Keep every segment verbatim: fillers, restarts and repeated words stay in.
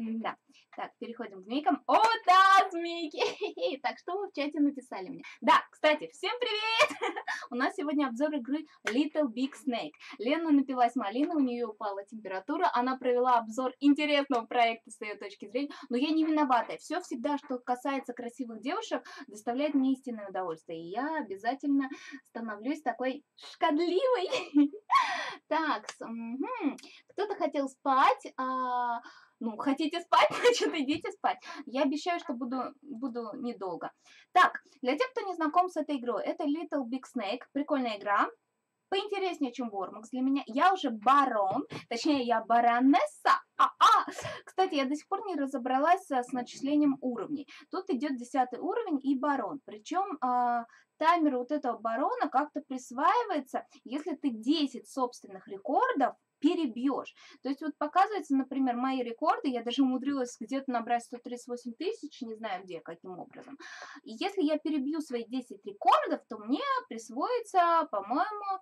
Да. Так, переходим к змейкам. О, да, змейки! Так, что вы в чате написали мне? Да, кстати, всем привет! У нас сегодня обзор игры Little Big Snake. Лена напилась малины, у нее упала температура, она провела обзор интересного проекта с ее точки зрения, но я не виновата. Все всегда, что касается красивых девушек, доставляет мне истинное удовольствие, и я обязательно становлюсь такой шкодливой. Так, кто-то хотел спать, ну, хотите спать, значит, идите спать. Я обещаю, что буду, буду недолго. Так, для тех, кто не знаком с этой игрой, это Little Big Snake, прикольная игра, поинтереснее, чем Вормакс для меня. Я уже барон, точнее, я баронесса. А-а! Кстати, я до сих пор не разобралась с начислением уровней. Тут идет десятый уровень и барон. Причем э, таймер вот этого барона как-то присваивается, если ты десять собственных рекордов перебьешь. То есть вот показывается, например, мои рекорды, я даже умудрилась где-то набрать сто тридцать восемь тысяч, не знаю где, каким образом. И если я перебью свои десять рекордов, то мне присвоится, по-моему,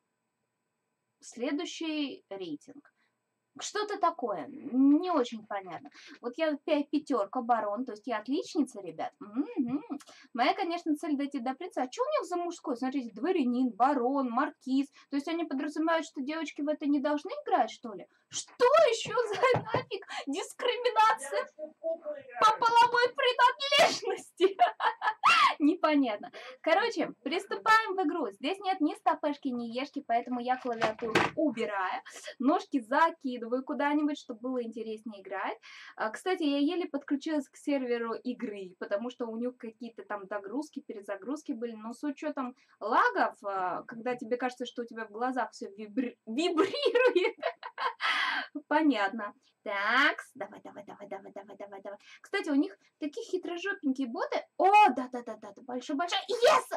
следующий рейтинг. Что-то такое, не очень понятно. Вот я пятерка, барон, то есть я отличница, ребят. М-м-м. Моя, конечно, цель дойти до принца. А что у них за мужской? Смотрите, дворянин, барон, маркиз. То есть они подразумевают, что девочки в это не должны играть, что ли? Что еще за нафиг дискриминация по половой принадлежности? Непонятно. Короче, приступаем в игру. Здесь нет ни стопешки, ни ешки, поэтому я клавиатуру убираю. Ножки закидываю куда-нибудь, чтобы было интереснее играть. Кстати, я еле подключилась к серверу игры, потому что у них какие-то там догрузки, перезагрузки были. Но с учетом лагов, когда тебе кажется, что у тебя в глазах все вибри... вибрирует, понятно. Так, давай, давай, давай, давай, давай, давай, давай. Кстати, у них такие хитрожопенькие боты. О, да-да-да-да, большой-большой. Yes!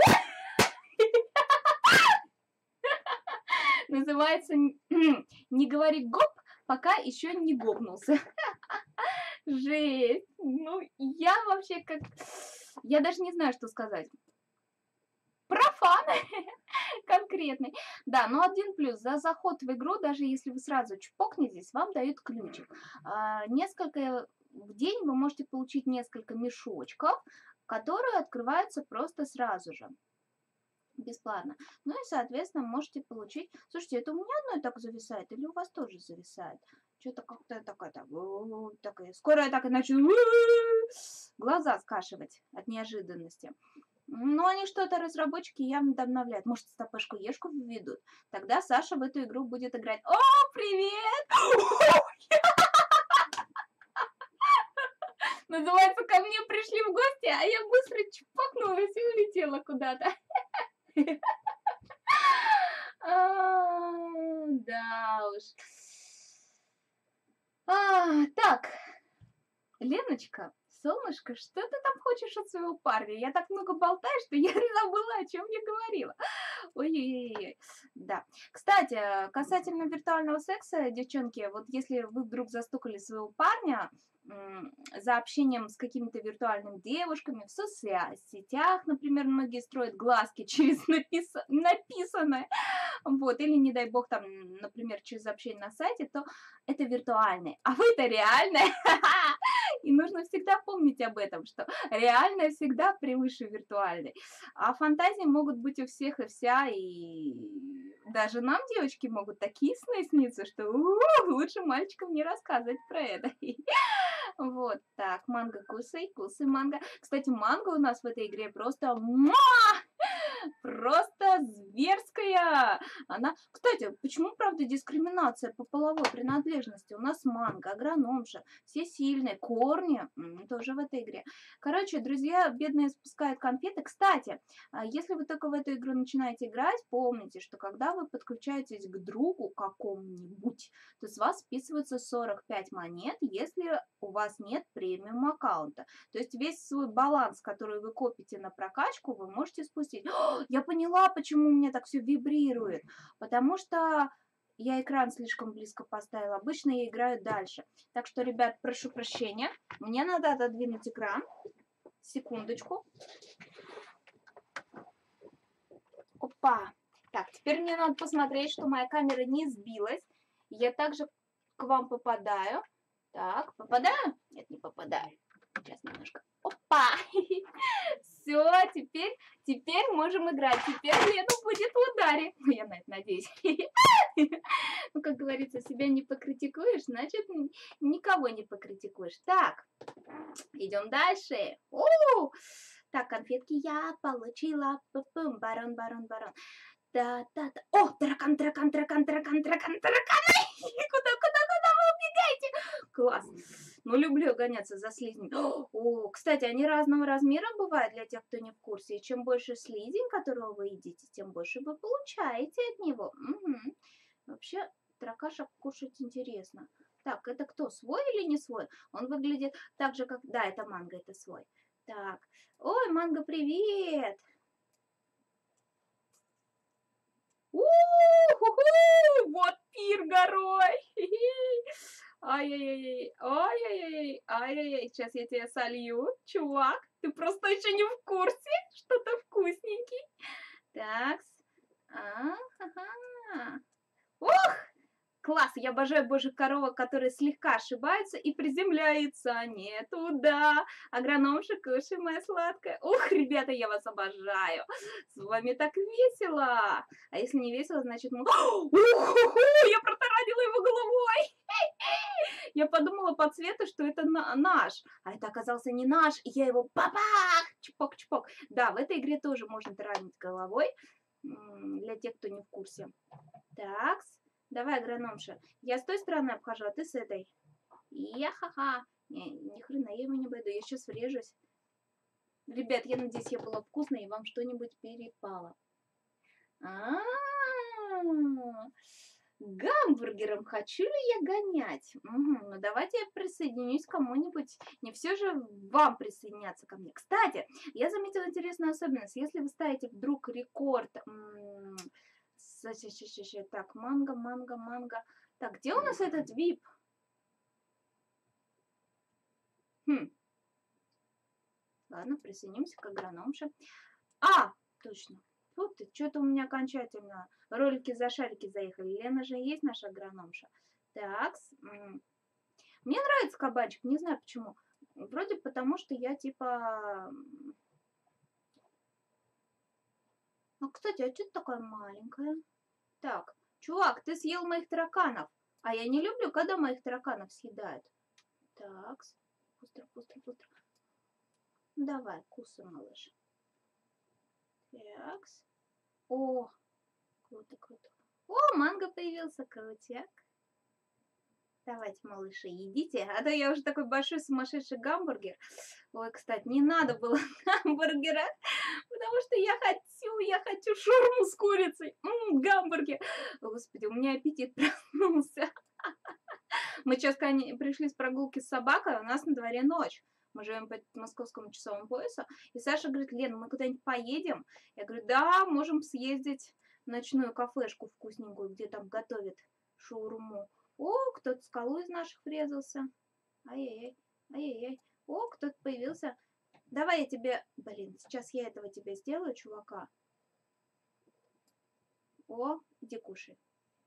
Называется «Не говори гоп, пока еще не гопнулся». Жесть. Ну, я вообще как... Я даже не знаю, что сказать. Профан конкретный. Да, но один плюс. За заход в игру, даже если вы сразу чпокнетесь, вам дают ключик. А, несколько в день вы можете получить несколько мешочков, которые открываются просто сразу же. Бесплатно. Ну и, соответственно, можете получить... Слушайте, это у меня одно так зависает или у вас тоже зависает? Что-то как-то такая... Так, такая скоро я так и начну глаза скашивать от неожиданности. Но они что-то, разработчики, явно обновляют. Может, стопешку ешку введут? Тогда Саша в эту игру будет играть. О, привет! Называется, ко мне пришли в гости, а я быстро чпокнулась и улетела куда-то. Да уж. Так, Леночка. Солнышко, что ты там хочешь от своего парня? Я так много болтаю, что я забыла, о чем я говорила. Ой-ой-ой. Да. Кстати, касательно виртуального секса, девчонки, вот если вы вдруг застукали своего парня за общением с какими-то виртуальными девушками в соцсетях, например, многие строят глазки через напис... написанное, вот, или, не дай бог, там, например, через общение на сайте, то это виртуальное, а вы-то реальное. И нужно всегда помнить об этом, что реальное всегда превыше виртуальной. А фантазии могут быть у всех и вся, и даже нам, девочки, могут такие сны сниться, что у-у-у, лучше мальчикам не рассказывать про это. Вот, так, манго кусай, кусай манго. Кстати, манго у нас в этой игре просто... Просто зверская. Она, кстати, почему, правда, дискриминация по половой принадлежности? У нас манго, агрономша, все сильные, корни тоже в этой игре. Короче, друзья бедные спускают конфеты. Кстати, если вы только в эту игру начинаете играть, помните, что когда вы подключаетесь к другу какому-нибудь, то с вас списываются сорок пять монет, если у вас нет премиум аккаунта. То есть весь свой баланс, который вы копите на прокачку, вы можете спустить. О, я поняла, почему у меня так все вибрирует. Потому что я экран слишком близко поставила. Обычно я играю дальше. Так что, ребят, прошу прощения. Мне надо отодвинуть экран. Секундочку. Опа. Так, теперь мне надо посмотреть, что моя камера не сбилась. Я также к вам попадаю. Так, попадаю? Нет, не попадаю. Сейчас немножко. Опа! Все, теперь, теперь можем играть. Теперь Лена будет в ударе. Я на это надеюсь. Ну, как говорится, себя не покритикуешь, значит, никого не покритикуешь. Так, идем дальше. У-у-у! Так, конфетки я получила. Пу-пум, барон, барон, барон. Да-да-да. О, таракан, таракан, таракан, таракан, таракан, таракан. Куда, куда, куда вы убегаете? Класс. Ну, люблю гоняться за слизнем. О, кстати, они разного размера бывают, для тех, кто не в курсе. И чем больше слизень, которого вы едите, тем больше вы получаете от него. Угу. Вообще, таракашек кушать интересно. Так, это кто, свой или не свой? Он выглядит так же, как... Да, это манго, это свой. Так. Ой, манго, привет! У-ху-ху! Вот пир горой! Ай-яй-яй, ай-яй-яй, ай-яй-яй, сейчас я тебя солью, чувак, ты просто еще не в курсе, что-то вкусненький. Так, ага, ух, класс, я обожаю божьих коровок, которые слегка ошибаются и приземляются не туда. Агрономша, кушай, моя сладкая. Ух, ребята, я вас обожаю. С вами так весело. А если не весело, значит... Мы... Ух, я протаранила его головой. Я подумала по цвету, что это на наш. А это оказался не наш. И я его бабах! Чпок-чпок. Да, в этой игре тоже можно таранить головой. Для тех, кто не в курсе. Так, давай, агрономша. Я с той стороны обхожу, а ты с этой. Я-ха-ха. Не, ни хрена я его не обойду. Я сейчас врежусь. Ребят, я надеюсь, я была вкусной и вам что-нибудь перепало. А-а-а. Гамбургером хочу ли я гонять? Угу, ну давайте я присоединюсь к кому-нибудь. Не все же вам присоединяться ко мне. Кстати, я заметила интересную особенность. Если вы ставите вдруг рекорд... Так, манго, манго, манго. Так, где у нас этот вип? Хм. Ладно, присоединимся к агрономше. А, точно. Вот что-то у меня окончательно ролики за шарики заехали. Лена же есть наша агрономша. Так, мне нравится кабачек, не знаю почему. Вроде потому, что я типа... А, кстати, а что ты такая маленькая? Так, чувак, ты съел моих тараканов. А я не люблю, когда моих тараканов съедают. Так, быстро, быстро, быстро. Давай, кусай, малыш. Так. О, круто, круто. О, манго появился, крутяк. Давайте, малыши, едите. А то я уже такой большой сумасшедший гамбургер. Ой, кстати, не надо было гамбургера, потому что я хочу, я хочу шаурму с курицей. М-м, гамбургер. Господи, у меня аппетит проснулся. Мы сейчас пришли с прогулки с собакой, у нас на дворе ночь. Мы живем по московскому часовому поясу. И Саша говорит: Лен, мы куда-нибудь поедем? Я говорю: да, можем съездить в ночную кафешку вкусненькую, где там готовят шаурму. О, кто-то в скалу из наших врезался. Ай-яй-яй, ай-яй-яй. О, кто-то появился. Давай я тебе... Блин, сейчас я этого тебе сделаю, чувака. О, иди кушай.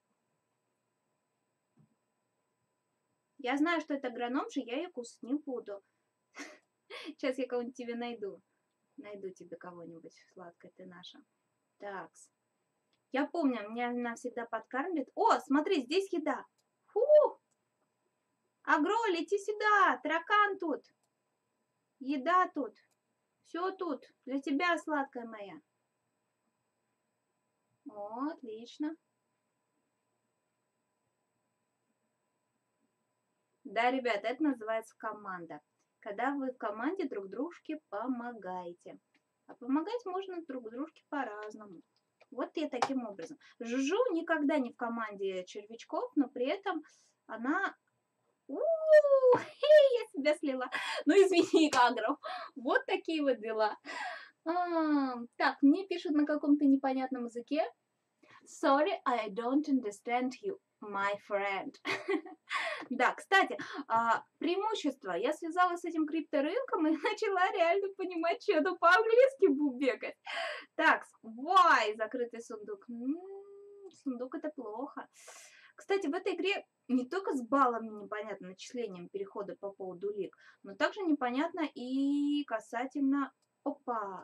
Я знаю, что это агрономша, я ее кусать не буду. Сейчас я кого-нибудь тебе найду. Найду тебе кого-нибудь, сладкая ты наша. Так. Я помню, меня она всегда подкармливает. О, смотри, здесь еда. Фу! Агро, лети сюда. Таракан тут. Еда тут. Все тут. Для тебя, сладкая моя. О, отлично. Да, ребят, это называется команда. Когда вы в команде друг дружке помогаете. А помогать можно друг дружке по-разному. Вот я таким образом. Жужу никогда не в команде червячков, но при этом она... У-у-у, я себя слила. Ну, извини, Агро. Вот такие вот дела. А, так, мне пишут на каком-то непонятном языке. Sorry, I don't understand you, my friend. Да, кстати, преимущество. Я связалась с этим крипторынком и начала реально понимать, что это по-английски буду бегать. Так, вай, закрытый сундук. М-м, сундук это плохо. Кстати, в этой игре не только с баллами непонятно, начислением перехода по поводу лиг, но также непонятно и касательно... Опа!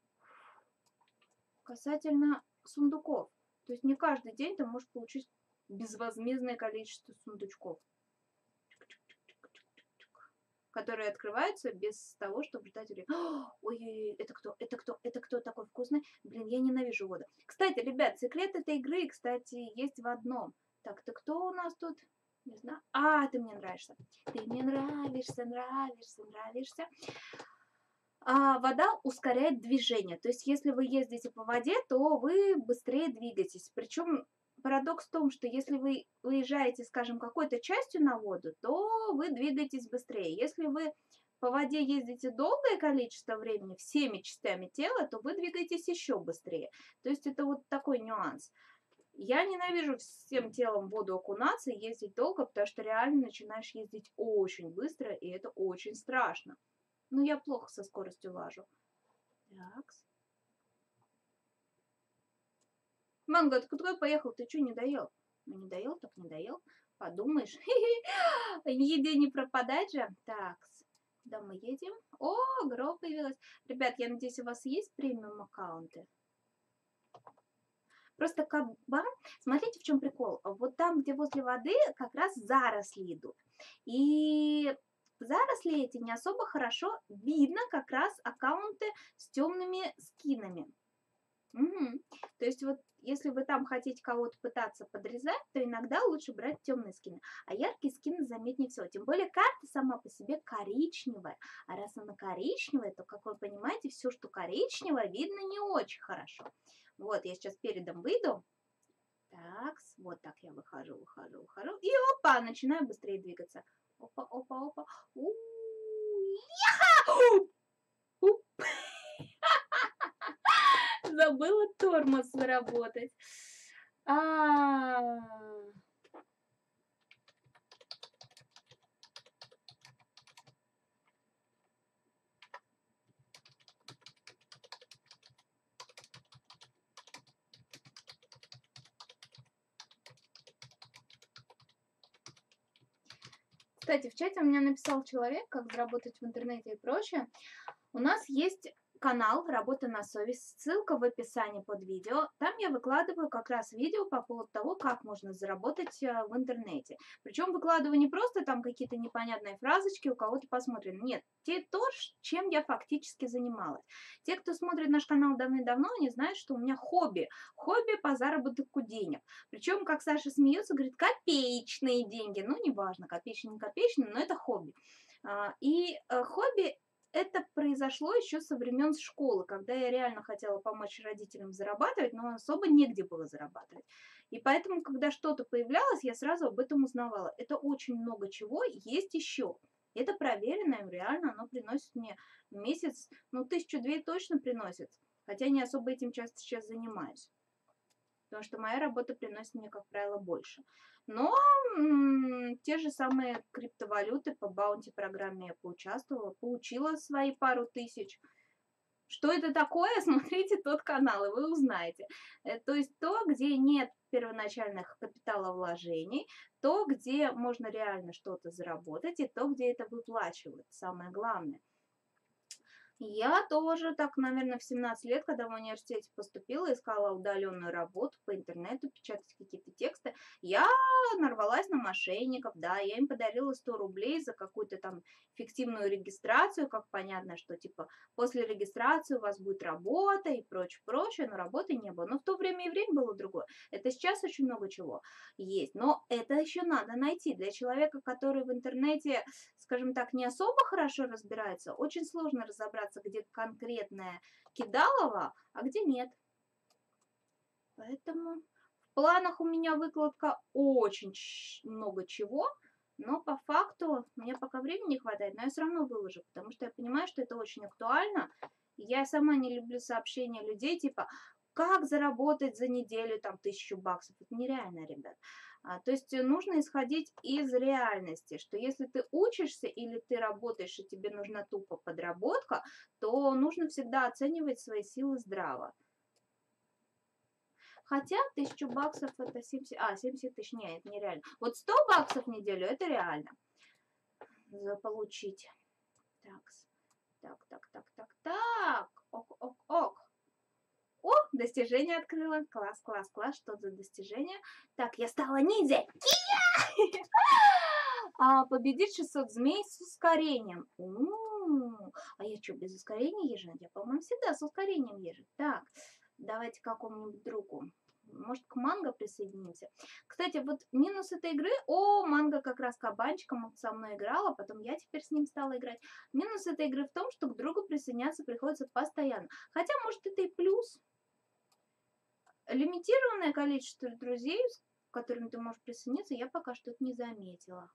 Касательно сундуков. То есть не каждый день ты можешь получить безвозмездное количество сундучков, которые открываются без того, чтобы ждать время. Ой-ой-ой, это кто? Это кто? Это кто такой вкусный? Блин, я ненавижу воду. Кстати, ребят, секрет этой игры, кстати, есть в одном. Так, ты кто у нас тут? Не знаю. А, ты мне нравишься. Ты мне нравишься, нравишься, нравишься. А, вода ускоряет движение. То есть, если вы ездите по воде, то вы быстрее двигаетесь. Причем парадокс в том, что если вы выезжаете, скажем, какой-то частью на воду, то вы двигаетесь быстрее. Если вы по воде ездите долгое количество времени, всеми частями тела, то вы двигаетесь еще быстрее. То есть, это вот такой нюанс. Я ненавижу всем телом в воду окунаться и ездить долго, потому что реально начинаешь ездить очень быстро, и это очень страшно. Ну, я плохо со скоростью лажу. Так. Манго, ты куда поехал? Ты что, не доел? Ну, не доел, так не доел. Подумаешь. Еде не пропадать же. Так, куда мы едем? О, Гро появилась. Ребят, я надеюсь, у вас есть премиум аккаунты? Просто кабан, смотрите, в чем прикол. Вот там, где возле воды, как раз заросли идут. И заросли эти не особо хорошо видно как раз аккаунты с темными скинами. Угу. То есть вот если вы там хотите кого-то пытаться подрезать, то иногда лучше брать темные скины. А яркие скины заметнее всего. Тем более карта сама по себе коричневая. А раз она коричневая, то, как вы понимаете, все, что коричневое, видно не очень хорошо. Вот, я сейчас передом выйду. Так, вот так я выхожу, выхожу, выхожу. И опа, начинаю быстрее двигаться. Опа, опа, опа. Забыла тормоз заработать. А. Кстати, в чате у меня написал человек, как заработать в интернете и прочее. У нас есть канал «Работа на совесть», ссылка в описании под видео. Там я выкладываю как раз видео по поводу того, как можно заработать в интернете. Причем выкладываю не просто там какие-то непонятные фразочки, у кого-то посмотрим. Нет, те то, чем я фактически занималась. Те, кто смотрит наш канал давным-давно, они знают, что у меня хобби. Хобби по заработку денег. Причем, как Саша смеется, говорит, копеечные деньги. Ну, неважно, копеечные, не копеечные, но это хобби. И хобби... Это произошло еще со времен школы, когда я реально хотела помочь родителям зарабатывать, но особо негде было зарабатывать. И поэтому, когда что-то появлялось, я сразу об этом узнавала. Это очень много чего есть еще. Это проверено, реально оно приносит мне в месяц, ну, тысячу-две точно приносит. Хотя не особо этим часто сейчас занимаюсь. Потому что моя работа приносит мне, как правило, больше. Но м-м, те же самые криптовалюты по баунти-программе я поучаствовала, получила свои пару тысяч. Что это такое? Смотрите тот канал, и вы узнаете. То есть то, где нет первоначальных капиталовложений, то, где можно реально что-то заработать, и то, где это выплачивают, самое главное. Я тоже так, наверное, в семнадцать лет, когда в университете поступила, искала удаленную работу по интернету, печатать какие-то тексты, я нарвалась на мошенников, да, я им подарила сто рублей за какую-то там фиктивную регистрацию, как понятно, что типа после регистрации у вас будет работа и прочее, прочее, но работы не было. Но в то время и время было другое. Это сейчас очень много чего есть, но это еще надо найти. Для человека, который в интернете, скажем так, не особо хорошо разбирается, очень сложно разобраться, где конкретное кидалово, а где нет. Поэтому в планах у меня выкладка очень много чего, но по факту мне пока времени не хватает, но я все равно выложу, потому что я понимаю, что это очень актуально. Я сама не люблю сообщения людей типа как заработать за неделю там тысячу баксов. Это нереально, ребят. А, то есть нужно исходить из реальности, что если ты учишься или ты работаешь и тебе нужна тупо подработка, то нужно всегда оценивать свои силы здраво. Хотя тысячу баксов это семьдесят... А, семьдесят тысяч, нет, это нереально. Вот сто баксов в неделю это реально заполучить. Так, так, так, так, так, так. Ок, ок, ок. О, достижение открыла. Класс, класс, класс. Что за достижение? Так, я стала ниндзя. А, победить шестьсот змей с ускорением. У-у-у. А я что, без ускорения езжу? Я, по-моему, всегда с ускорением езжу. Так, давайте к какому-нибудь другу. Может, к Манго присоединимся. Кстати, вот минус этой игры... О, Манго как раз кабанчиком вот со мной играла, потом я теперь с ним стала играть. Минус этой игры в том, что к другу присоединяться приходится постоянно. Хотя, может, это и плюс. Лимитированное количество друзей, с которыми ты можешь присоединиться, я пока что не заметила.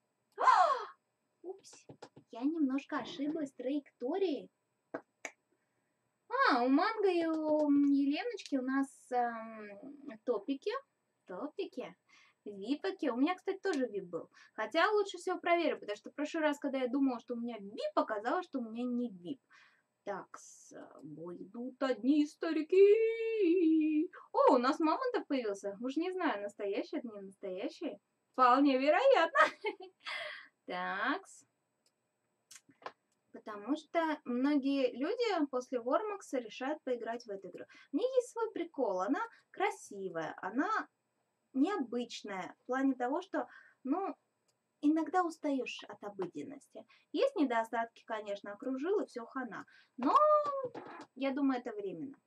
Упс, я немножко ошиблась траекторией. А, у Манго и у Еленочки у нас эм, топики. Топики. Випаки. У меня, кстати, тоже вип был. Хотя лучше всего проверю, потому что в прошлый раз, когда я думала, что у меня вип, оказалось, что у меня не вип. Так, с собой идут одни старики. О, у нас мамонтов появился. Уж не знаю, настоящий это не настоящий. Вполне вероятно. Такс. Потому что многие люди после Вормакса решают поиграть в эту игру. У нее есть свой прикол. Она красивая, она необычная. В плане того, что, ну, иногда устаешь от обыденности. Есть недостатки, конечно, окружил и все хана. Но, я думаю, это временно.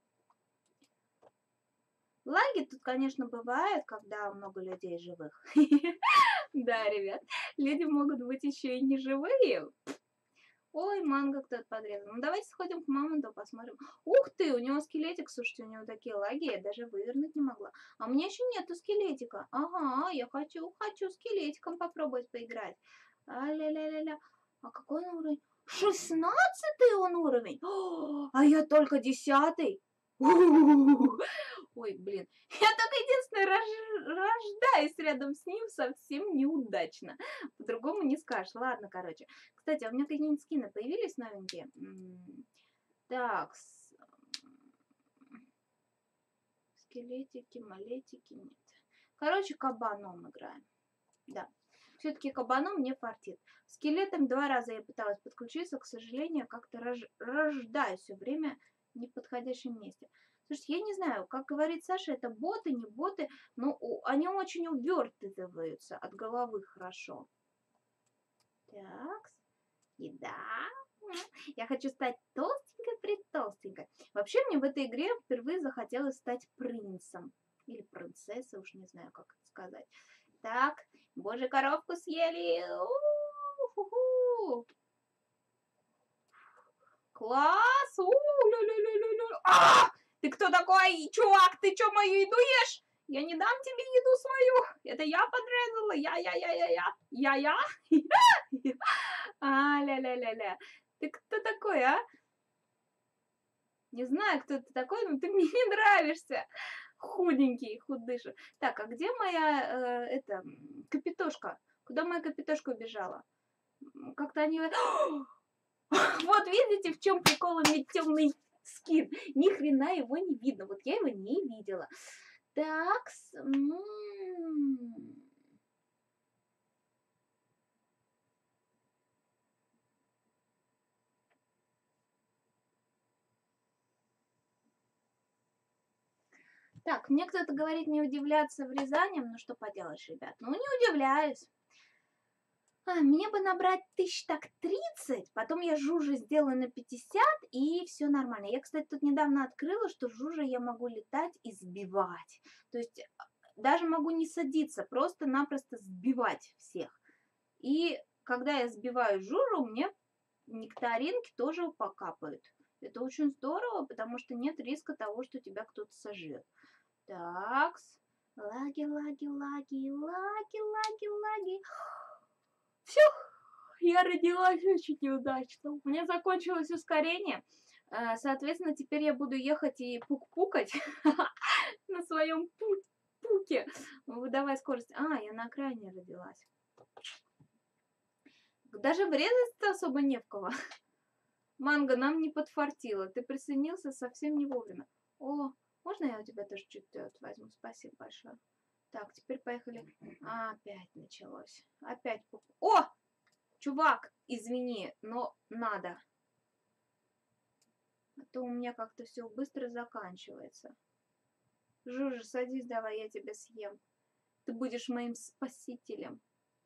Лаги тут, конечно, бывают, когда много людей живых. Да, ребят, люди могут быть еще и не живые. Ой, манго кто-то подрезал. Ну, давайте сходим к мамонту, посмотрим. Ух ты, у него скелетик, слушайте, у него такие лаги, я даже вывернуть не могла. А у меня еще нету скелетика. Ага, я хочу, хочу скелетиком попробовать поиграть. А-ля-ля-ля-ля. А какой он уровень? шестнадцатый он уровень? О, а я только десятый. Ой, блин, я только единственное рож... рождаюсь рядом с ним совсем неудачно. По-другому не скажешь. Ладно, короче. Кстати, а у меня какие-нибудь скины появились новенькие? Так, с... скелетики, малетики, нет. Короче, кабаном играем. Да. Все-таки кабаном мне фартит. Скелетом два раза я пыталась подключиться, к сожалению, как-то рож... рождаюсь все время в неподходящем месте. Слушайте, я не знаю, как говорит Саша, это боты, не боты, но они очень увертываются от головы хорошо. Так, еда. Я хочу стать толстенькой-притолстенькой. Вообще мне в этой игре впервые захотелось стать принцем. Или принцессой, уж не знаю, как это сказать. Так, боже, коровку съели. У-ху-ху. Класс! У-лю-лю-лю-лю-лю. А! Ты кто такой, чувак? Ты что, мою еду ешь? Я не дам тебе еду свою. Это я подрезала. Я-я-я-я-я. Я-я. А, ля-ля-ля-ля. Ты кто такой, а? Не знаю, кто ты такой, но ты мне не нравишься. Худенький, худыша. Так, а где моя, э, это, капитошка? Куда моя капитошка убежала? Как-то они... Вот видите, в чем прикол иметь темный скин. Ни хрена его не видно. Вот я его не видела. Так, так, мне кто-то говорит не удивляться врезанием. Ну что поделаешь, ребят. Ну не удивляюсь. А, мне бы набрать тысяч так тридцать, потом я жужи сделаю на пятьдесят, и все нормально. Я, кстати, тут недавно открыла, что жужи я могу летать и сбивать. То есть даже могу не садиться, просто-напросто сбивать всех. И когда я сбиваю жужу, мне нектаринки тоже покапают. Это очень здорово, потому что нет риска того, что тебя кто-то сожрет. Такс. Лаги, лаги, лаги, лаги, лаги, лаги. Все, я родилась очень неудачно. У меня закончилось ускорение. Соответственно, теперь я буду ехать и пук-пукать на своем пуке, выдавая скорость. А, я на окраине родилась. Даже врезать-то особо не в кого. Манго, нам не подфартило. Ты присоединился совсем не вовремя. О, Можно я у тебя тоже чуть-чуть возьму? Спасибо большое. Так, теперь поехали. А, опять началось. Опять. О! Чувак, извини, но надо. А то у меня как-то все быстро заканчивается. Жужа, садись, давай, я тебя съем. Ты будешь моим спасителем.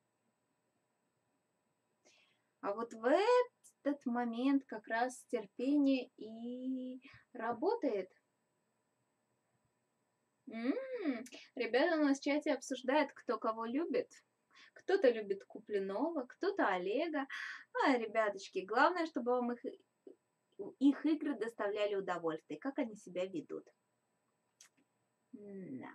А вот в этот момент как раз терпение и работает. М-м-м. Ребята у нас в чате обсуждают, кто кого любит. Кто-то любит Куплинова, кто-то Олега. А, ребяточки, главное, чтобы вам их, их игры доставляли удовольствие. Как они себя ведут. Да.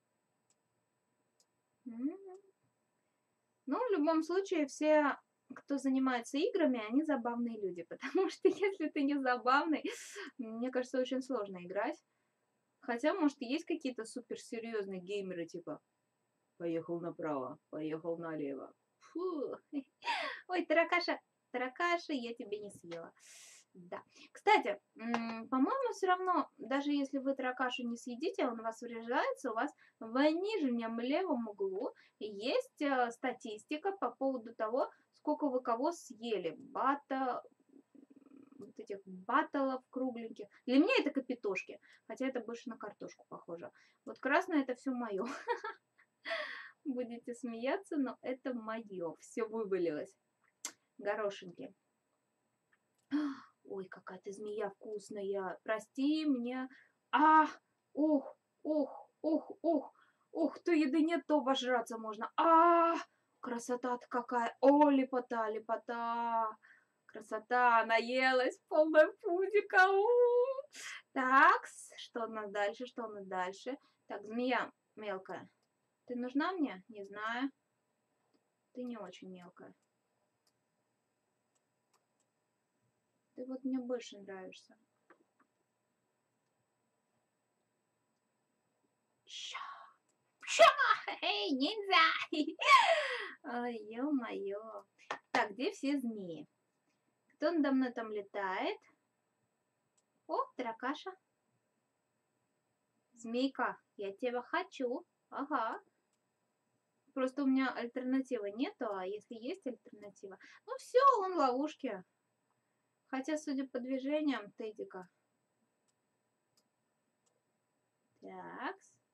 М-м. Ну, в любом случае, все, кто занимается играми, они забавные люди. Потому что если ты не забавный, мне кажется, очень сложно играть. Хотя, может, и есть какие-то суперсерьезные геймеры, типа поехал направо, поехал налево. Фу. Ой, таракаша, таракаша, я тебя не съела. Да. Кстати, по-моему, все равно, даже если вы таракашу не съедите, он у вас вреждается, у вас в нижнем левом углу есть э, статистика по поводу того, сколько вы кого съели. Бата, вот этих баттлов кругленьких. Для меня это капитошки, хотя это больше на картошку похоже. Вот красное это все мое. Будете смеяться, но это мое. Все вывалилось. Горошинки. Ой, какая ты змея вкусная. Прости мне. А, ух, ух, ух, ух. Ух, то еды нет, то обожраться можно. А, красота-то какая. О, лепота, лепота. Красота, наелась, полная пузика. Так, что у нас дальше, что у нас дальше? Так, змея мелкая. Ты нужна мне? Не знаю. Ты не очень мелкая. Ты вот мне больше нравишься. Ща. Ща! Эй, ниндзя! Ой, ё-моё. Так, где все змеи? Кто надо мной там летает? О, таракаша. Змейка, я тебя хочу. Ага. Просто у меня альтернативы нету, а если есть альтернатива... Ну все, он в ловушке. Хотя, судя по движениям, Тедика. Так.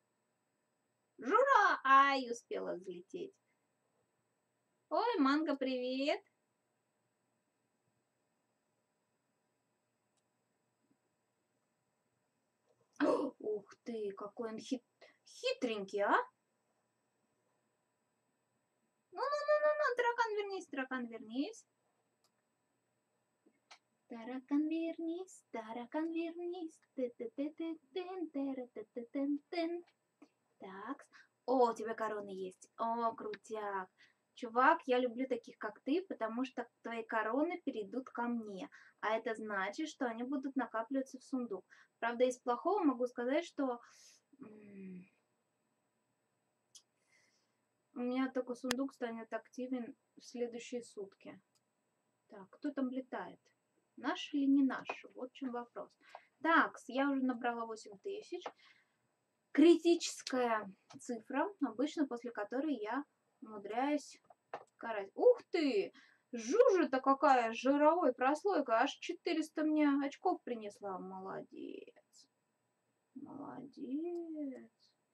Жура! Ай, успела взлететь. Ой, Манго, привет. Ух ты, какой он хит... хитренький, а? Ну-ну-ну-ну-ну, таракан, вернись, таракан, вернись. Таракан, вернись, таракан, вернись. Так. О, у тебя короны есть. О, крутяк. Чувак, я люблю таких, как ты, потому что твои короны перейдут ко мне. А это значит, что они будут накапливаться в сундук. Правда, из плохого могу сказать, что... У меня только сундук станет активен в следующие сутки. Так, кто там летает? Наш или не наш? Вот в чем вопрос. Так, я уже набрала восемь тысяч. Критическая цифра, обычно после которой я умудряюсь карать. Ух ты! Жужа-то какая жировой прослойка. Аж четыреста мне очков принесла. Молодец. Молодец.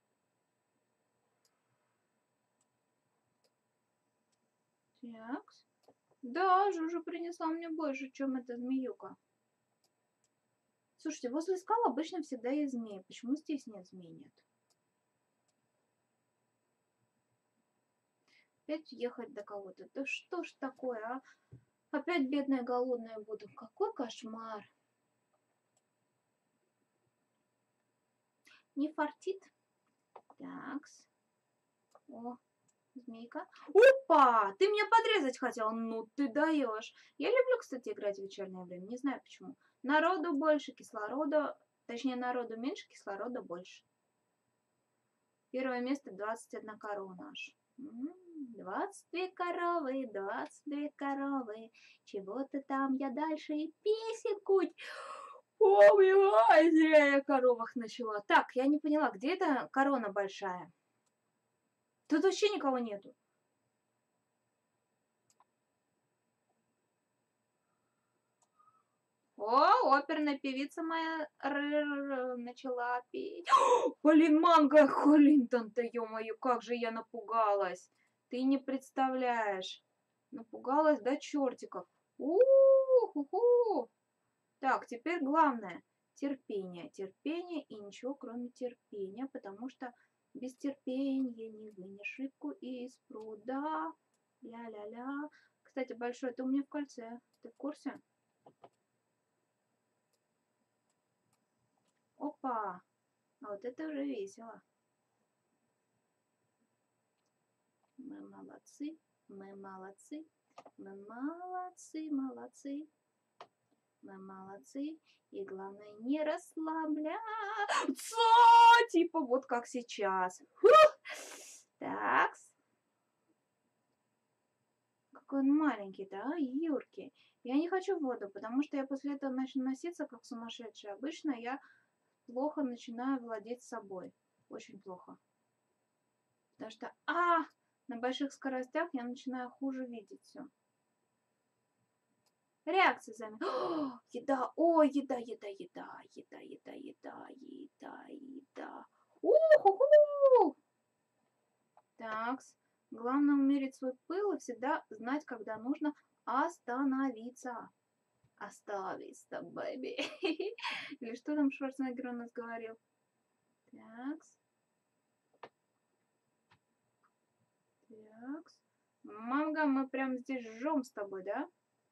Так. Да, Жужа принесла мне больше, чем эта змеюка. Слушайте, возле скал обычно всегда есть змеи. Почему здесь нет змей нет? Опять ехать до кого-то. Да что ж такое, а? Опять бедная голодная буду. Какой кошмар. Не фартит. Такс. О, змейка. Опа! Ты меня подрезать хотел. Ну ты даешь. Я люблю, кстати, играть в вечернее время. Не знаю почему. Народу больше, кислорода... Точнее, народу меньше, кислорода больше. Первое место двадцать одна корона аж. двадцать две коровы, двадцать две коровы. Чего-то там я дальше и песенку. Ой, зря я о коровах начала. Так, я не поняла, где эта корона большая? Тут вообще никого нету. О, оперная певица моя начала петь. Блин, манго, Холлинтон-то, ё-моё, как же я напугалась. Ты не представляешь. Напугалась до чертиков. У-ху-ху. Так, теперь главное. Терпение. Терпение и ничего, кроме терпения, потому что без терпения не вынешь рыбку из пруда. Ля-ля-ля. Кстати, большой, ты у меня в кольце. Ты в курсе? Опа! А вот это уже весело. Мы молодцы, мы молодцы, мы молодцы, молодцы. Мы молодцы. И главное не расслабляться. Типа вот как сейчас. Так. Какой он маленький, да, юркий. Я не хочу в воду, потому что я после этого начну носиться как сумасшедшая. Обычно я плохо начинаю владеть собой. Очень плохо. Потому что, а, на больших скоростях я начинаю хуже видеть все. Реакция зами. О, еда, о, еда, еда, еда, еда, еда, еда, еда, еда. У-ху-ху! Такс. Главное умерить свой пыл и всегда знать, когда нужно остановиться. Остановиться, бэби. Или что там Шварценеггер у нас говорил? Такс. Такс. Манго, мы прям здесь жжем с тобой, да?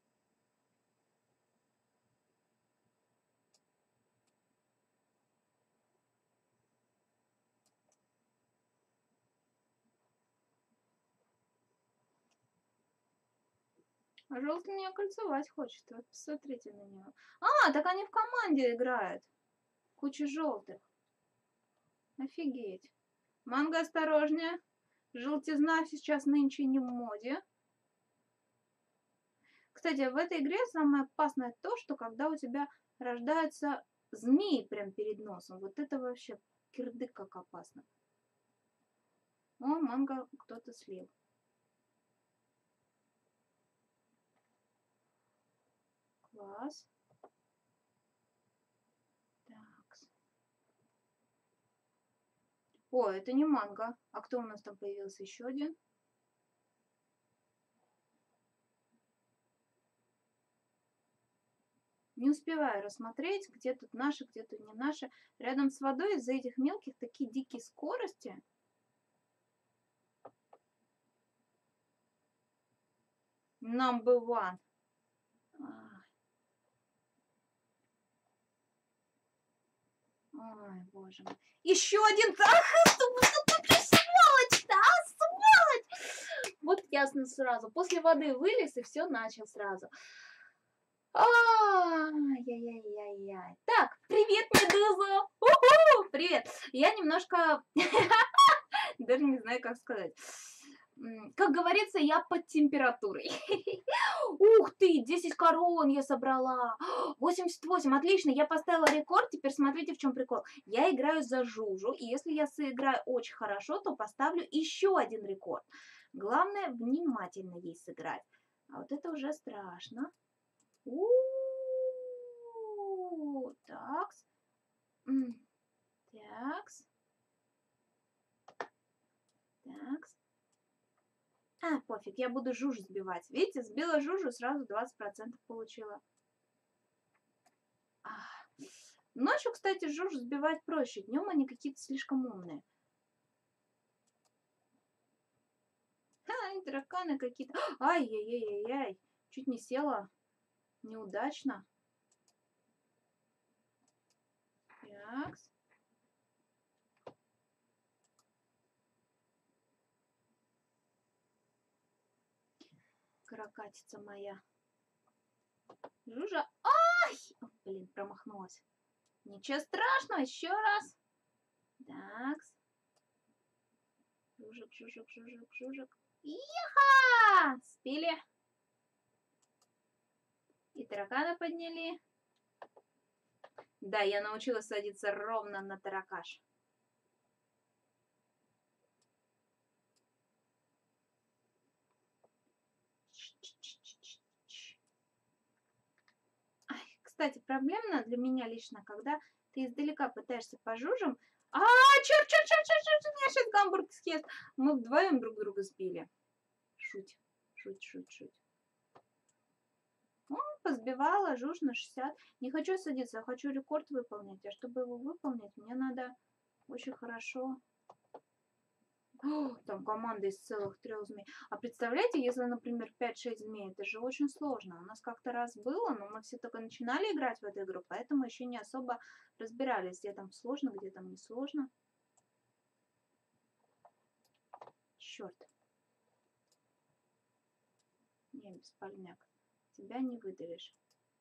А желтый меня кольцевать хочет. Вот посмотрите на него. А, так они в команде играют. Куча желтых. Офигеть. Манго, осторожнее. Желтизна сейчас нынче не в моде. Кстати, в этой игре самое опасное то, что когда у тебя рождаются змеи прям перед носом. Вот это вообще кирдык как опасно. О, манго кто-то слил. Класс. Так. О, это не манго. А кто у нас там появился? Еще один. Не успеваю рассмотреть, где тут наши, где тут не наши. Рядом с водой из-за этих мелких такие дикие скорости. Number one. Ой, боже мой. Еще один. Ах, сволочь, да, сволочь. Вот ясно сразу. После воды вылез и все начал сразу. Ай-яй-яй-яй-яй. Так, привет, Медуза. У-ху, привет. Я немножко... Даже не знаю, как сказать. Как говорится, я под температурой. Ух ты, десять корон я собрала. восемьдесят восемь, отлично, я поставила рекорд. Теперь смотрите, в чем прикол. Я играю за Жужу, и если я сыграю очень хорошо, то поставлю еще один рекорд. Главное, внимательно ей сыграть. А вот это уже страшно. У-у-у-у. Такс. Такс. Такс. А, пофиг, я буду Жужу сбивать. Видите, сбила Жужу, сразу двадцать процентов получила. А. Ночью, кстати, Жужу сбивать проще. Днем они какие-то слишком умные. Ай, тараканы какие-то. Ай-яй-яй-яй-яй. Чуть не села. Неудачно. Такс. Каракатица моя. Жужа. Ай! О, блин, промахнулась. Ничего страшного, еще раз. Такс. Жужик, жужик, жужик, жужик. Иха! Спили. И таракана подняли. Да, я научилась садиться ровно на таракаш. Ай, кстати, проблемно для меня лично, когда ты издалека пытаешься по жужам. А, черт, черт, черт, черт, черт, меня сейчас гамбург съест. Мы вдвоем друг друга сбили. Шуть, шуть, шуть, шуть. Ну, позбивала жуж на шестьдесят. Не хочу садиться, я хочу рекорд выполнить. А чтобы его выполнить, мне надо очень хорошо... О, там команда из целых трех змей. А представляете, если, например, пять-шесть змей, это же очень сложно. У нас как-то раз было, но мы все только начинали играть в эту игру, поэтому еще не особо разбирались, где там сложно, где там не сложно. Черт. Не, беспальняк. Тебя не выдавишь.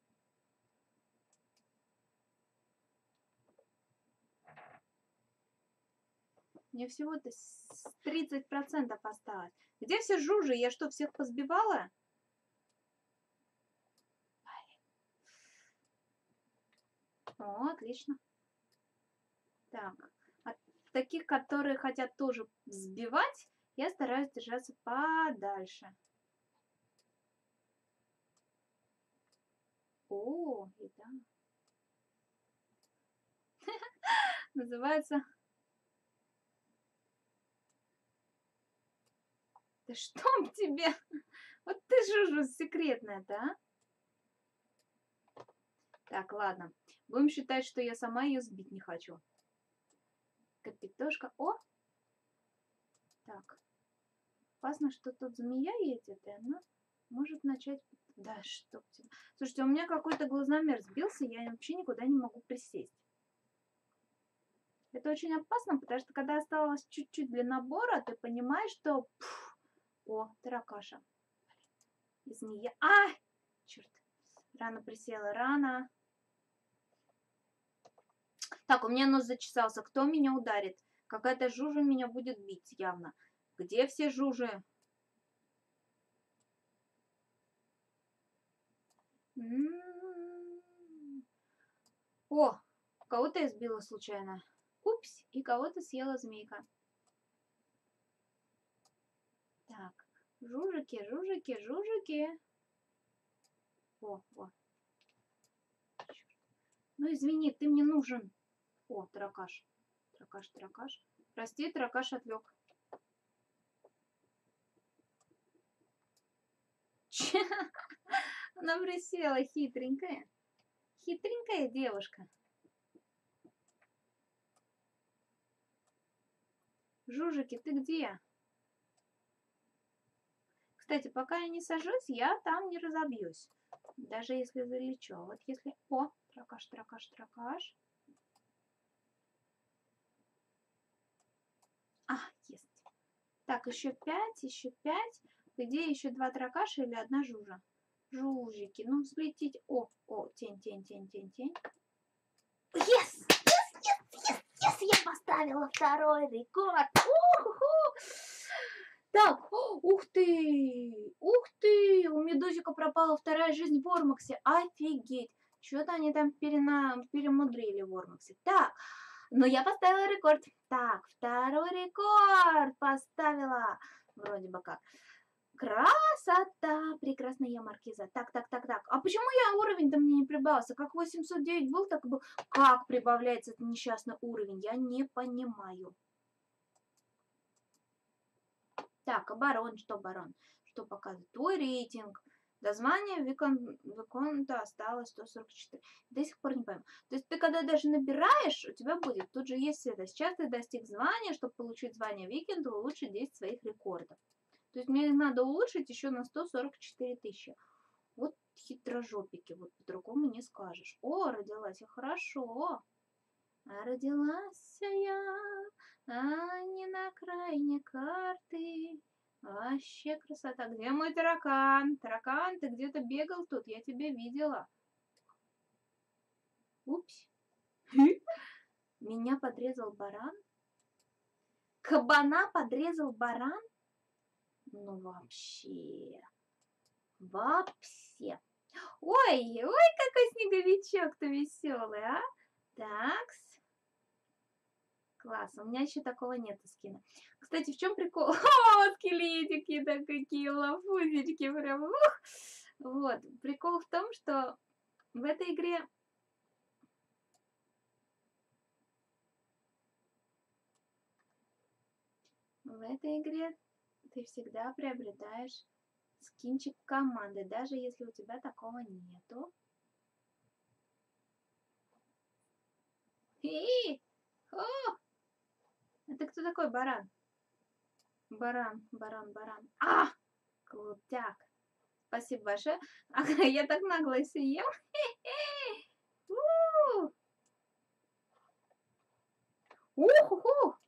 Мне всего-то тридцать процентов осталось. Где все жужи? Я что, всех позбивала? О, отлично. Так, от таких, которые хотят тоже взбивать, я стараюсь держаться подальше. О, еда. Называется... Да что тебе? Вот ты жужу секретная, да? Так, ладно. Будем считать, что я сама ее сбить не хочу. Капитошка. О! Так. Опасно, что тут змея едет, и она может начать... Да, чтоб тебя... Слушайте, у меня какой-то глазомер сбился, я вообще никуда не могу присесть. Это очень опасно, потому что когда осталось чуть-чуть для набора, ты понимаешь, что... Пфф, о, таракаша. И змея... А! Черт. Рано присела, рано. Так, у меня нос зачесался. Кто меня ударит? Какая-то жужа меня будет бить явно. Где все жужи? М-м-м. О, кого-то я сбила случайно. Упс, и кого-то съела змейка. Так, жужики, жужики, жужики. О, о. Ну, извини, ты мне нужен. О, таракаш. Таракаш, таракаш. Прости, таракаш отвлек. Она присела, хитренькая. Хитренькая девушка. Жужики, ты где? Кстати, пока я не сажусь, я там не разобьюсь. Даже если залечу. А вот если... О, таракаш, таракаш, таракаш. А, есть. Так, еще пять, еще пять. Где еще два таракаша или одна жужа? Жужики, ну взлететь. О, о, тень, тень, тень, тень, тень. Yes! Yes, yes, yes, yes! Я поставила второй рекорд. У-ху-ху! Так, ух ты! Ух ты! У Медузика пропала вторая жизнь в Вормоксе. Офигеть! Что-то они там перена... перемудрили в Вормоксе. Так, но я поставила рекорд. Так, второй рекорд поставила. Вроде бы как. Красота! Прекрасная я маркиза. Так, так, так, так. А почему я уровень-то мне не прибавился? Как восемьсот девять был, так и был. Как прибавляется этот несчастный уровень? Я не понимаю. Так, оборон, что оборон? Что показывает? Твой рейтинг. До звания Викон... Виконта осталось сто сорок четыре. До сих пор не пойму. То есть ты когда даже набираешь, у тебя будет, тут же есть это. Сейчас ты достиг звания, чтобы получить звание Викинга, улучшить десять своих рекордов. То есть мне надо улучшить еще на сто сорок четыре тысячи. Вот хитрожопики, вот по-другому не скажешь. О, родилась я хорошо. А родилась я, а не на окраине карты. Вообще красота. Где мой таракан? Таракан, ты где-то бегал тут, я тебя видела. Упс. Меня подрезал баран? Кабана подрезал баран? Ну вообще. Вообще. Ой, ой, какой снеговичок-то веселый, а? Такс. Класс, у меня еще такого нет скина. Кстати, в чем прикол? О, скелетики, да какие лапузички, прям. Ух! Вот, прикол в том, что в этой игре в этой игре ты всегда приобретаешь скинчик команды, даже если у тебя такого нету. И, о, это кто такой баран? Баран, баран, баран. А, крутяк. Спасибо большое. Ага, я так нагло съем. Ух-ху-ху.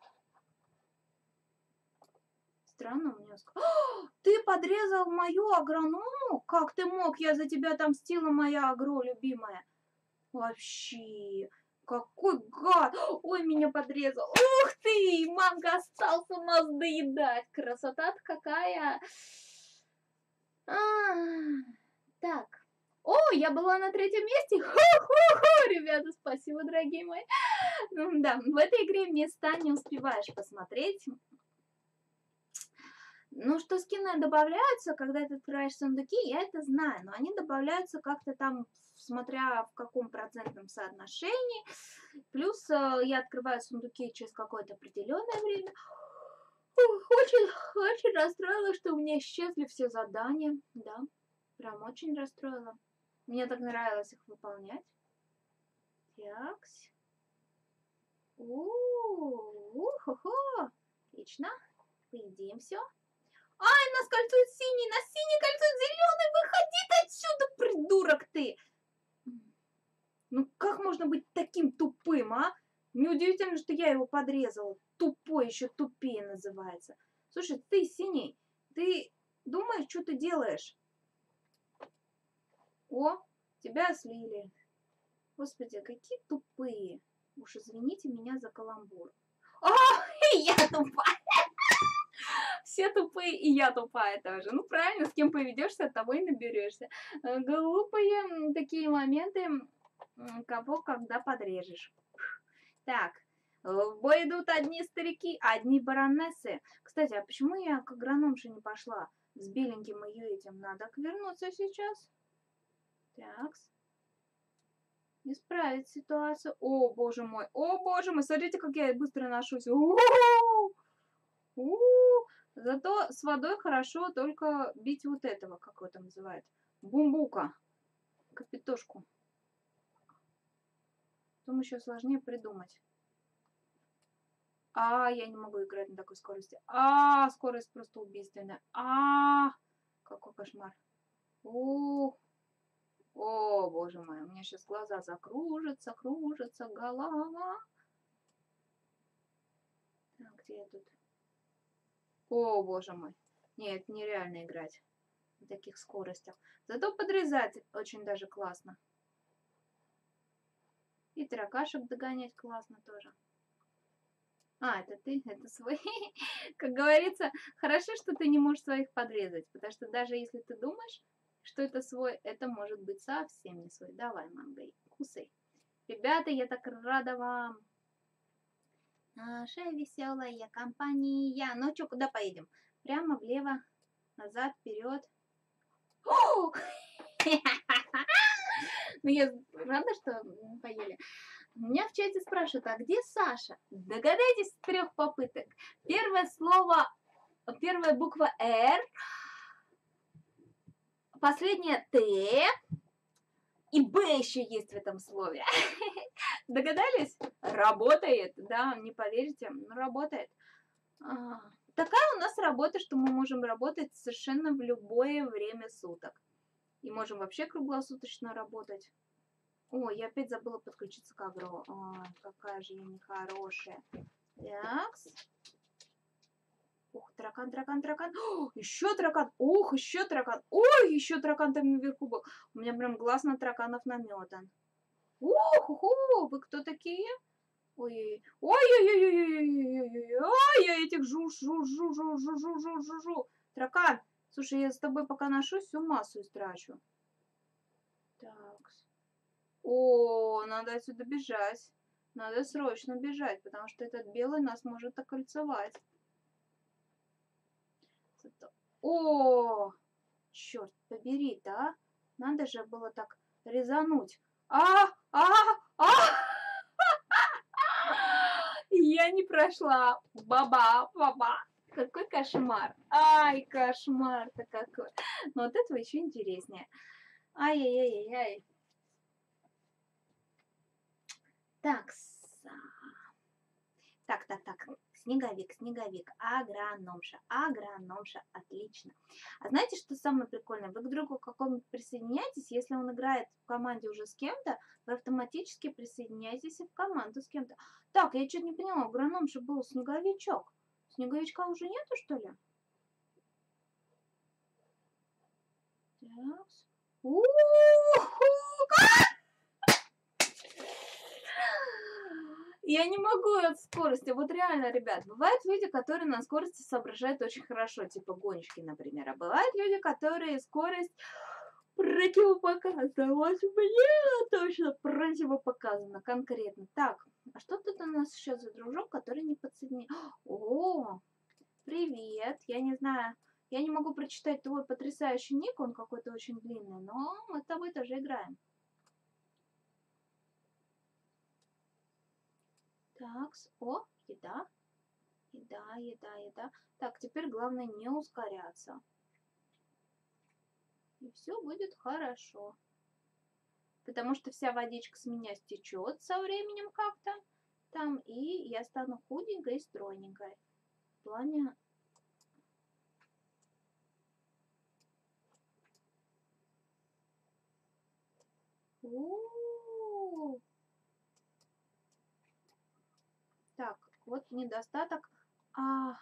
Странно у меня. О, ты подрезал мою агроному? Как ты мог? Я за тебя отомстила, моя агро любимая. Вообще. Какой гад! Ой, меня подрезал. Ух ты! Манго остался у нас доедать. Красота-то какая. А, так. О, я была на третьем месте. Ху-ху-ху, ребята, спасибо, дорогие мои. Ну, да, в этой игре места не успеваешь посмотреть. Ну, что скины добавляются, когда ты открываешь сундуки, я это знаю, но они добавляются как-то там, смотря в каком процентном соотношении. Плюс э, я открываю сундуки через какое-то определенное время. Очень, очень расстроилась, что у меня исчезли все задания, да, прям очень расстроила. Мне так нравилось их выполнять. Такс. У-у-хо-хо. Отлично. Поедим все. Ай, нас кольцует синий, нас синий кольцует зеленый. Выходи отсюда, придурок ты. Ну как можно быть таким тупым, а? Неудивительно, что я его подрезала. Тупой, еще тупее называется. Слушай, ты синий, ты думаешь, что ты делаешь? О, тебя слили. Господи, какие тупые. Уж извините меня за каламбур. А, я тупая. Все тупые, и я тупая тоже. Ну, правильно, с кем поведешься, от того и наберешься. Глупые такие моменты, кого когда подрежешь. Так, в бой идут одни старики, одни баронессы. Кстати, а почему я к агрономше не пошла? С беленьким ее этим надо вернуться сейчас. Так. Исправить ситуацию. О, боже мой, о, боже мой, смотрите, как я быстро ношусь. У-у-у! У-у-у! Зато с водой хорошо только бить вот этого, как его там называют, бумбука, капитошку. Потом еще сложнее придумать. А, я не могу играть на такой скорости. А, скорость просто убийственная. А, какой кошмар. О, о, боже мой, у меня сейчас глаза закружатся, кружатся, голова. Так, где я тут? О, боже мой. Нет, нереально играть на таких скоростях. Зато подрезать очень даже классно. И таракашек догонять классно тоже. А, это ты, это свой. Как говорится, хорошо, что ты не можешь своих подрезать. Потому что даже если ты думаешь, что это свой, это может быть совсем не свой. Давай, манго, кусай. Ребята, я так рада вам. Наша веселая компания. Ну что, куда поедем? Прямо, влево, назад, вперед. Ну, я рада, что поели. Меня в чате спрашивают, а где Саша? Догадайтесь с трех попыток. Первое слово, первая буква Р, последняя Т и Б еще есть в этом слове. Догадались? Работает, да, не поверите, но работает. А, такая у нас работа, что мы можем работать совершенно в любое время суток. И можем вообще круглосуточно работать. Ой, я опять забыла подключиться к агро. Ой, какая же я нехорошая. Такс. Ух, таракан, таракан, таракан. О, еще таракан. Ох, еще таракан. Ой, еще таракан там наверху был. У меня прям глаз на тараканов наметан. Ух, уху, вы кто такие? Ой, ой-ой-ой-ой-ой-ой-ой-ой, я этих жу-жу-жу-жу-жу-жу-жу-жу-жу. Таракан, слушай, я с тобой пока ношусь, всю массу истрачу. Так. О, надо отсюда бежать. Надо срочно бежать, потому что этот белый нас может окольцевать. О, черт побери, да? Надо же было так резануть. А, а, а! Я не прошла. Баба, баба. Какой кошмар. Ай, кошмар-то какой. Но от этого еще интереснее. Ай-яй-яй-яй. Так, так, так, так. Снеговик, снеговик, агрономша, агрономша, отлично. А знаете, что самое прикольное? Вы к другу какому-нибудь присоединяетесь, если он играет в команде уже с кем-то, вы автоматически присоединяетесь и в команду с кем-то. Так, я что-то не поняла, агрономша был снеговичок. Снеговичка уже нету, что ли? Так. У-ху! Я не могу от скорости. Вот реально, ребят, бывают люди, которые на скорости соображают очень хорошо, типа гонщики, например. А бывают люди, которые скорость противопоказана. Вот мне точно противопоказано, конкретно. Так, а что тут у нас еще за дружок, который не подсоединен? О, привет. Я не знаю, я не могу прочитать твой потрясающий ник, он какой-то очень длинный, но мы с тобой тоже играем. Так, о, еда, еда, еда, еда. Так, теперь главное не ускоряться. И все будет хорошо. Потому что вся водичка с меня стечет со временем как-то там, и я стану худенькой и стройненькой. В плане... У-у-у. Так, вот недостаток. А,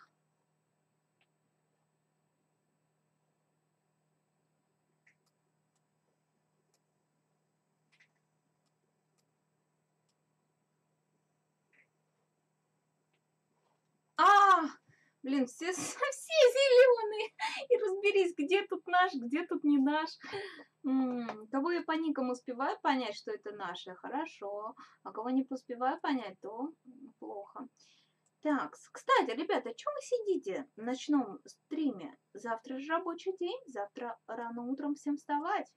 а, блин, все, все зеленые. И разберись, где тут наш, где тут не наш. М, Кого я по никам успеваю понять, что это наше, хорошо. А кого не успеваю понять, то плохо. Так, кстати, ребята, что вы сидите в ночном стриме? Завтра же рабочий день, завтра рано утром всем вставать.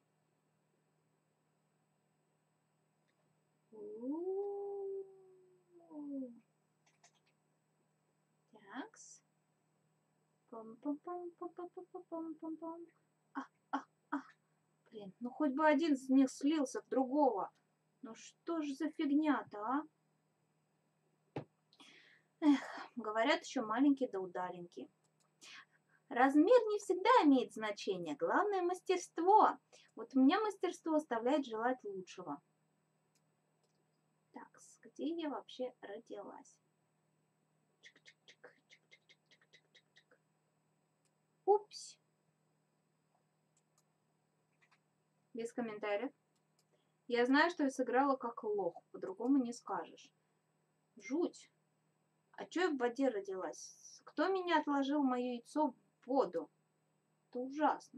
Такс. Пам-пам-пам-пам-пам-пам-пам-пам. А, а, а. Блин, ну хоть бы один из них слился в другого. Ну что ж за фигня-то, а? Эх, говорят, еще маленький да удаленький. Размер не всегда имеет значение. Главное мастерство. Вот у меня мастерство оставляет желать лучшего. Так, где я вообще родилась? Упс. Без комментариев. Я знаю, что я сыграла как лох. По-другому не скажешь. Жуть. А чё я в воде родилась? Кто меня отложил мое яйцо в воду? Это ужасно.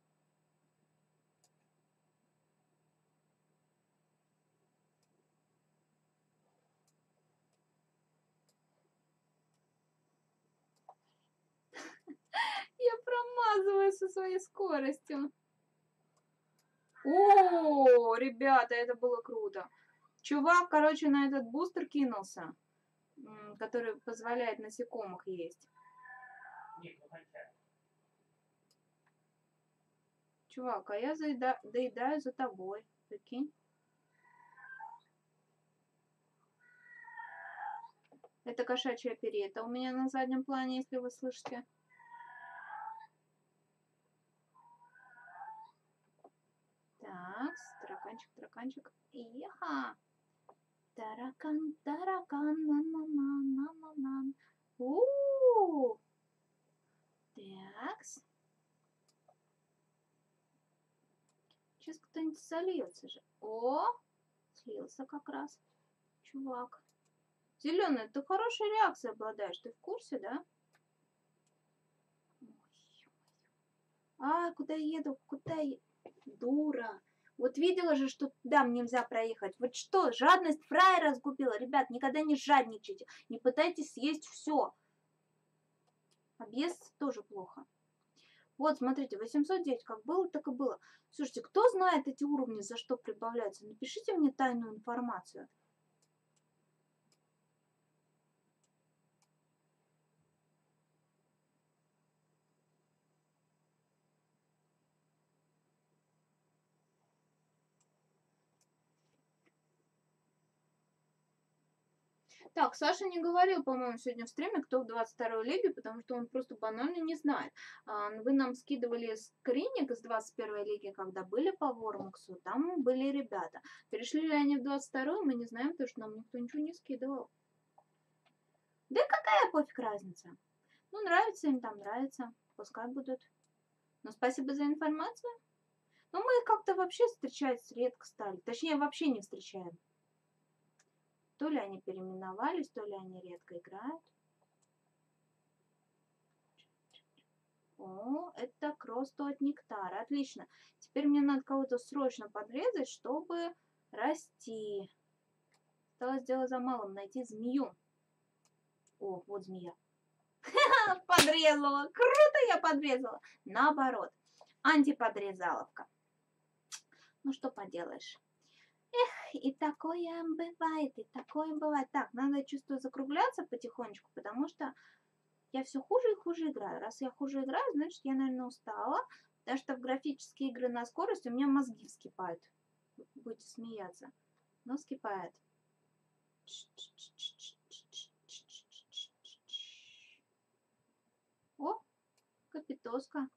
Я промазываю со своей скоростью. О, ребята, это было круто. Чувак, короче, на этот бустер кинулся, который позволяет насекомых есть. Чувак, а я заеда... доедаю за тобой. Прикинь. Это кошачья перета у меня на заднем плане, если вы слышите. Так, тараканчик, тараканчик. Еха! Таракан, таракан, на-на-на-на-на-на. У-у-у! Такс. Сейчас кто-нибудь сольется же. О, слился как раз. Чувак. Зеленый, ты хорошей реакцией обладаешь. Ты в курсе, да? А, куда еду? Куда я? Дура. Вот видела же, что там нельзя проехать. Вот что, жадность фраера разгубила. Ребят, никогда не жадничайте. Не пытайтесь съесть все. Объезд тоже плохо. Вот, смотрите, восемьсот девять, как было, так и было. Слушайте, кто знает эти уровни, за что прибавляются? Напишите мне тайную информацию. Так, Саша не говорил, по-моему, сегодня в стриме, кто в двадцать второй лиге, потому что он просто банально не знает. А, Вы нам скидывали скринник из двадцать первой лиги, когда были по Вормуксу, там были ребята. Перешли ли они в двадцать вторую, мы не знаем, потому что нам никто ничего не скидывал. Да какая пофиг разница? Ну, нравится им там, нравится, пускай будут. Но спасибо за информацию. Но мы их как-то вообще встречать редко стали, точнее, вообще не встречаем. То ли они переименовались, то ли они редко играют. О, это к росту от нектара. Отлично. Теперь мне надо кого-то срочно подрезать, чтобы расти. Осталось дело за малым. Найти змею. О, вот змея. Подрезала. Круто я подрезала. Наоборот. Антиподрезаловка. Ну, что поделаешь. Эх, и такое бывает, и такое бывает. Так, надо, чувствую, закругляться потихонечку, потому что я все хуже и хуже играю. Раз я хуже играю, значит, я, наверное, устала. Потому что в графические игры на скорость у меня мозги вскипают. Будете смеяться. Но вскипает. О, капитоска.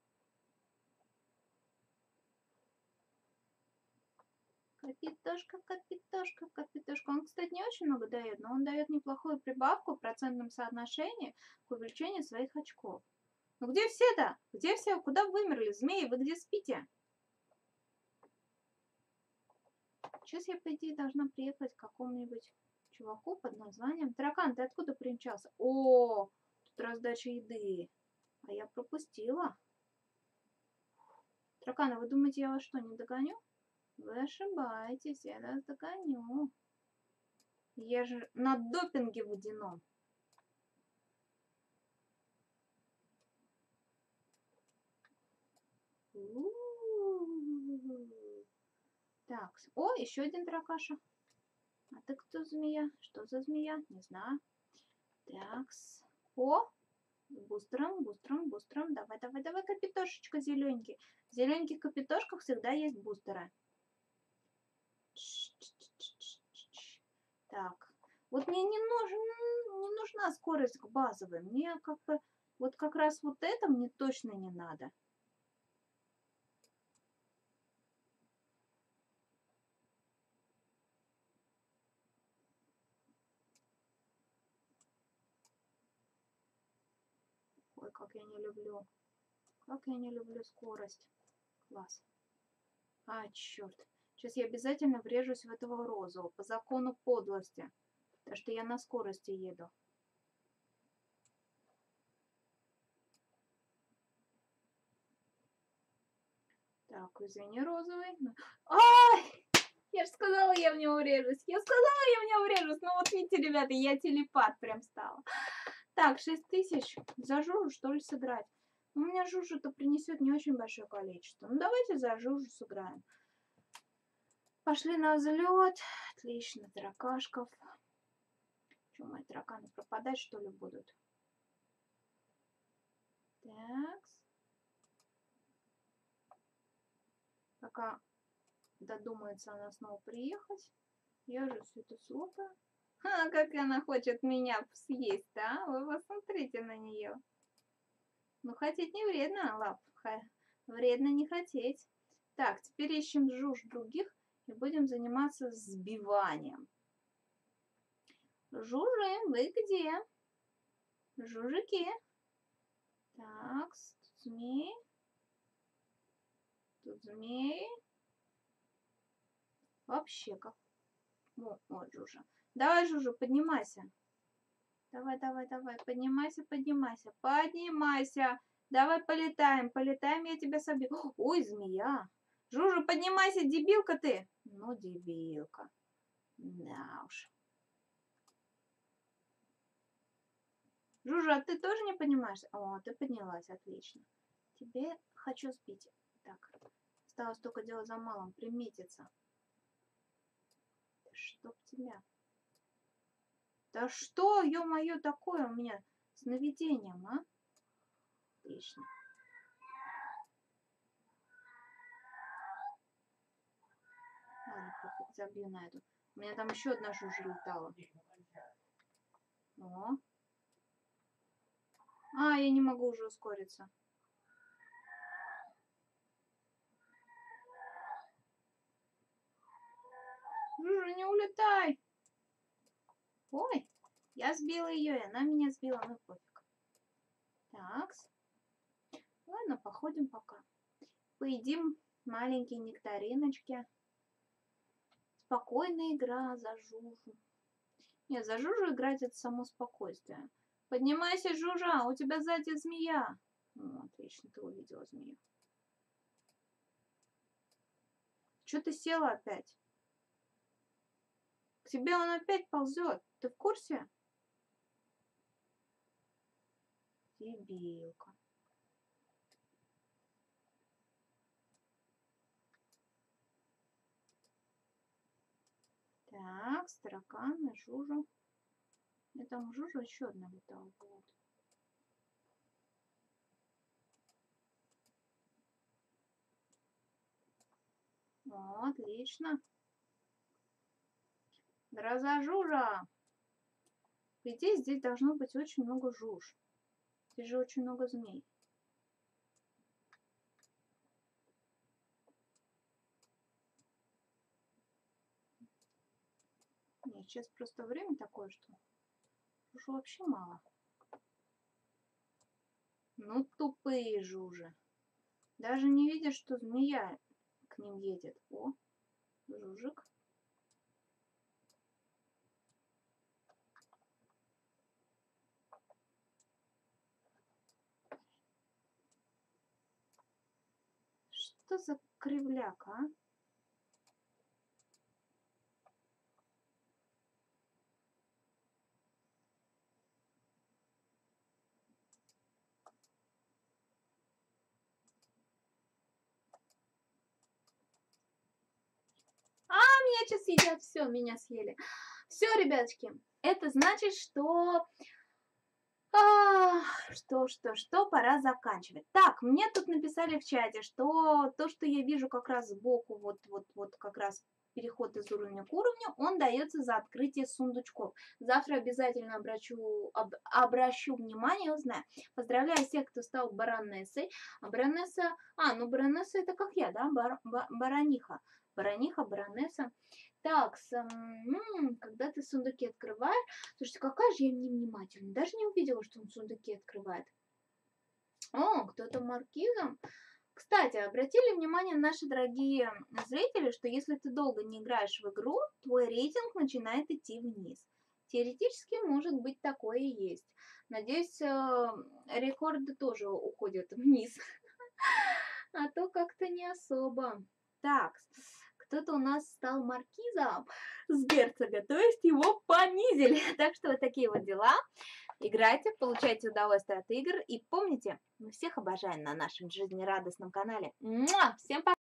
Капитошка, капитошка, капитошка. Он, кстати, не очень много дает, но он дает неплохую прибавку в процентном соотношении к увеличению своих очков. Ну где все-то? Где все? Куда вымерли? Змеи, вы где спите? Сейчас я, по идее, должна приехать к какому-нибудь чуваку под названием Таракан. Ты откуда примчался? О, тут раздача еды. А я пропустила. Тараканы, вы думаете, я вас что, не догоню? Вы ошибаетесь, я вас догоню. Я же на допинге водяном. Так, о, еще один таракаша. А ты кто змея? Что за змея? Не знаю. Такс. О, с бустером, бустером, бустером. Давай, давай, давай, капитошечка зелененький. В зелененьких капитошках всегда есть бустеры. Так, вот мне не, нужен, не нужна скорость к базовой. Мне как бы, вот как раз вот это мне точно не надо. Ой, как я не люблю. Как я не люблю скорость. Класс. А, черт. Сейчас я обязательно врежусь в этого розового. По закону подлости. Потому что я на скорости еду. Так, извини, розовый. Ай! Я же сказала, я в него врежусь. Я сказала, я в него врежусь. Ну вот видите, ребята, я телепат прям стала. Так, шесть тысяч. За Жужу, что ли, сыграть? У меня Жужу-то принесет не очень большое количество. Ну давайте за Жужу сыграем. Пошли на взлет. Отлично, таракашков. Что, мои тараканы пропадать, что ли, будут? Так. Пока додумается она снова приехать, я же все это слопаю. А, как она хочет меня съесть, да? Вы посмотрите на нее. Ну, хотеть не вредно, лап. Вредно не хотеть. Так, теперь ищем жуж других и будем заниматься сбиванием. Жужи, вы где? Жужики. Так, тут змей. Тут змей. Вообще как... О, вот Жужа. Давай, Жужа, поднимайся. Давай, давай, давай, поднимайся, поднимайся, поднимайся. Давай полетаем, полетаем, я тебя собью. Ой, змея. Жужа, поднимайся, дебилка ты. Ну, дебилка. Да уж. Жужа, а ты тоже не поднимаешься? О, ты поднялась, отлично. Тебе хочу сбить. Так, осталось только дело за малым, приметиться. Да чтоб тебя. Да что, ё-моё, такое у меня сновидением, а? Отлично. Ладно, пофиг, забью на эту. У меня там еще одна жужа летала. О. А, я не могу уже ускориться. Жужа, не улетай! Ой, я сбила ее, и она меня сбила, ну пофиг. Такс. Ладно, походим пока. Поедим маленькие нектариночки. Спокойная игра за Жужу. Нет, за Жужу играть это само спокойствие. Поднимайся, Жужа, у тебя сзади змея. О, отлично, ты увидела змею. Что ты села опять? К тебе он опять ползет. Ты в курсе? Дебилка. Так, тараканы, Жужу. И там Жужа еще одна летала. Вот. О, отлично. Гроза Жужа. По идее, здесь должно быть очень много жуж. Здесь же очень много змей. Нет, сейчас просто время такое, что жужу вообще мало. Ну, тупые жужи. Даже не видят, что змея к ним едет. О, жужик. Что за кривляк, а? А, меня сейчас едят. Все, меня съели. Все, ребяточки, это значит, что... А, что, что, что, пора заканчивать. Так, мне тут написали в чате, что то, что я вижу как раз сбоку, вот, вот, вот как раз переход из уровня к уровню, он дается за открытие сундучков. Завтра обязательно обращу, об, обращу внимание, узнаю. Поздравляю всех, кто стал баронессой. А баронесса, а, ну баронесса это как я, да, Бар, ба, барониха. Барониха, баронесса. Так, м-м, когда ты сундуки открываешь... Слушайте, какая же я невнимательная. Даже не увидела, что он сундуки открывает. О, кто-то маркизом. Кстати, обратили внимание наши дорогие зрители, что если ты долго не играешь в игру, твой рейтинг начинает идти вниз. Теоретически, может быть, такое и есть. Надеюсь, рекорды тоже уходят вниз. А то как-то не особо. Так, кто-то у нас стал маркизом с герцога, то есть его понизили. Так что вот такие вот дела. Играйте, получайте удовольствие от игр. И помните, мы всех обожаем на нашем жизнерадостном канале. Муа! Всем пока!